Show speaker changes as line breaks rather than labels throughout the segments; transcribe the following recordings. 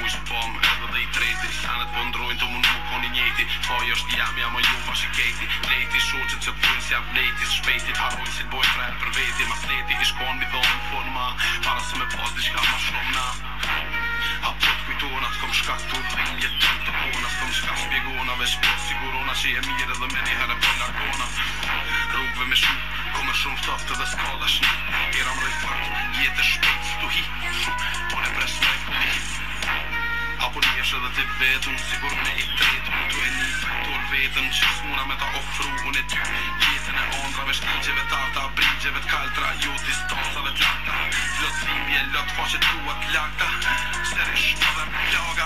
muis pom, edhe dhe I treti Sanet po ndrojnë të munu më koni njeti Faj është jam, jam a ju pa shiketi Leti shoqet që t'pujnë si ableti Shpejti parojnë si t'boj frem për veti Mas leti I shkon mi dhonë fon ma Para se me pas diçka ma shumë na Apo t'kujtona t'kom shkaktu Dhilje të të kona S'kom shka shpjegona Vesh po sigurona që je mirë edhe me një herë po largona Rrugve me shu Kome shumë ftoftë dhe skalla shni Era mrej fart Jetë shpejt s'tu hi Po ne pres me kulli Apo njesh edhe ti vetën Sigur me I tretë Unë tu e një faktor vetën Që s'muna me ta ofru Unë e ty Jetën e ondrave shtigjeve tarta Brigjeve t'kaltra Jo distancave t'lakta Lot dhimbje, lot faqe tua t'lakta Serish edhe plaga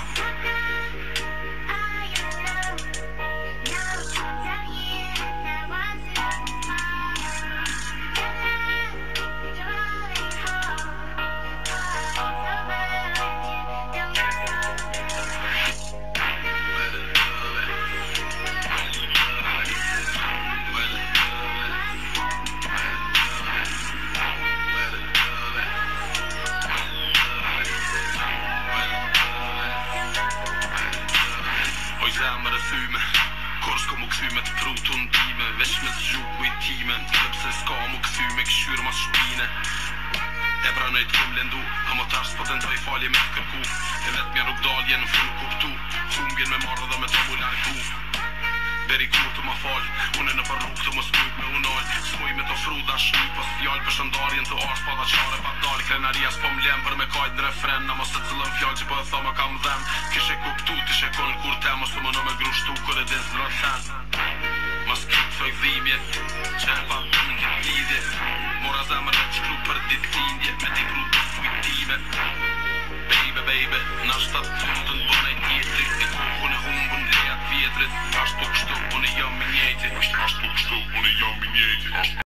Zemër e thyme Kur s'ko mu këthy me të prutu ndime Vesh me t'gjuku I time Edhe pse s'ka mu këthy me këshyrë mas shpine E pranoj t'kom lendu A më tash s'po t'endoj falje me t'kërku E vetë mja nuk dalje në fund kuptu Humbjen me marrë dhe me të mu largu Beri kur të ma fal Une në për rrug të më smujt me unal S'muj me të fru dashni Pas fjall për shëndarjen të arsh Pa da qare pa dal Krenaria s'po m'lem për me kajt në refren Na mos të cilën fjall që po e thoma kam dhem Kishe kuptu t'ishe kon kur tem Mos të më në me grushtu kër e din s'drat sen Mas këtë thoj dhimje Që e pa të në këtë lidhje Mora zemër e qkru për dit lindje Me t'i pru të fujtime Baby, na shtat fundën bëne tjetri E kokën e humbën lejat vjetrit Ashtë po kështu, unë jam I njejti Ashtë po kështu, unë jam I njejti